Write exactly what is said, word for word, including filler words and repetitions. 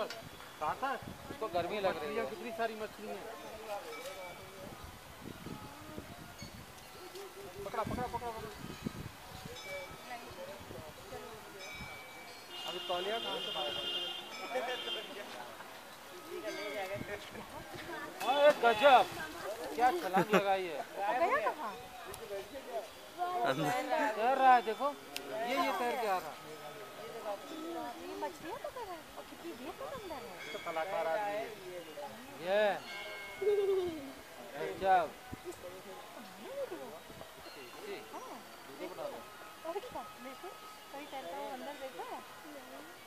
कहाँ था? उसको गर्मी लग रही है। कितनी सारी मछली है। पकड़ा पकड़ा पकड़ा पकड़ा। अभी तौलिया कहाँ से पाएगा? अरे गजब, क्या छलांग लगाई है। तैर रहा है देखो, ये ये तैर के आ रहा। ये मछलियाँ पकड़ रहा है और कितनी देर तक अंदर है। तो कलाकार आदमी है ये। गजब। और क्या देखो, कभी तैरता हुआ अंदर देखा है।